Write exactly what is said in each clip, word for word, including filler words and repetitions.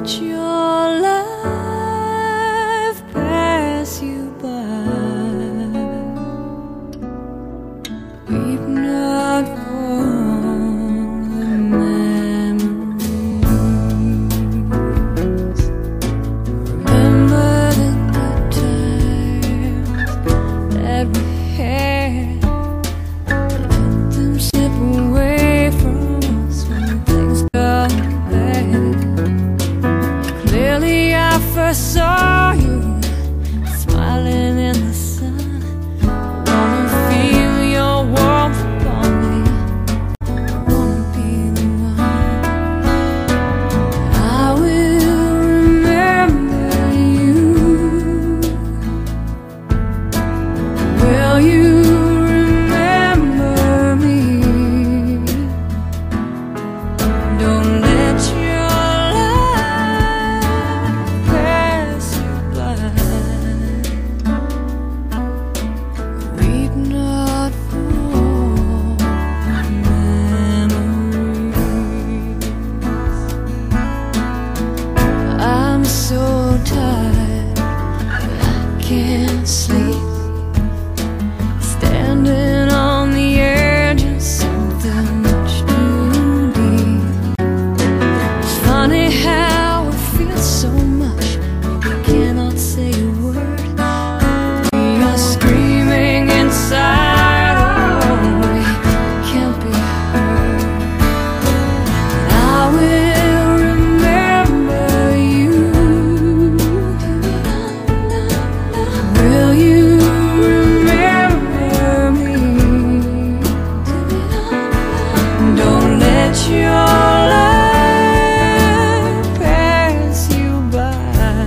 let your life pass you by. Weep not for the memories. Remember the good times that we had. Let them slip away from us when things got bad. Clearly I first saw you smiling in the sun. I wanna feel your warmth upon me. I wanna be the one. I will remember you. Will you remember me? Don't let your life pass you by. Weep not for memories. I'm so tired, but I can't sleep. Standing on the edge of something much too deep. It's funny how it feels so much, you cannot say a word. We are screaming inside, oh, we can't be heard. But I will remember you. Will you remember me? Don't let your life pass you by.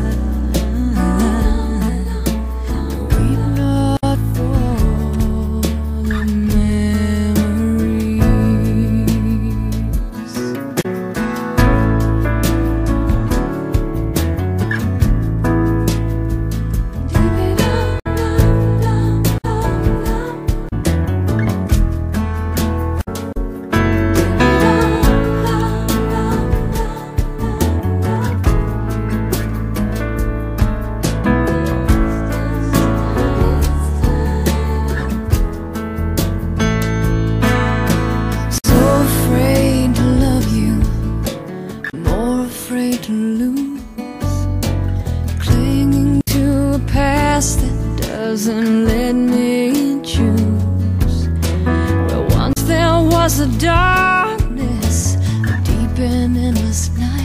Weep not for the memories. So afraid to love you, more afraid to lose. Clinging to a past that doesn't let me choose. Where once there was a darkness, a deep and endless night.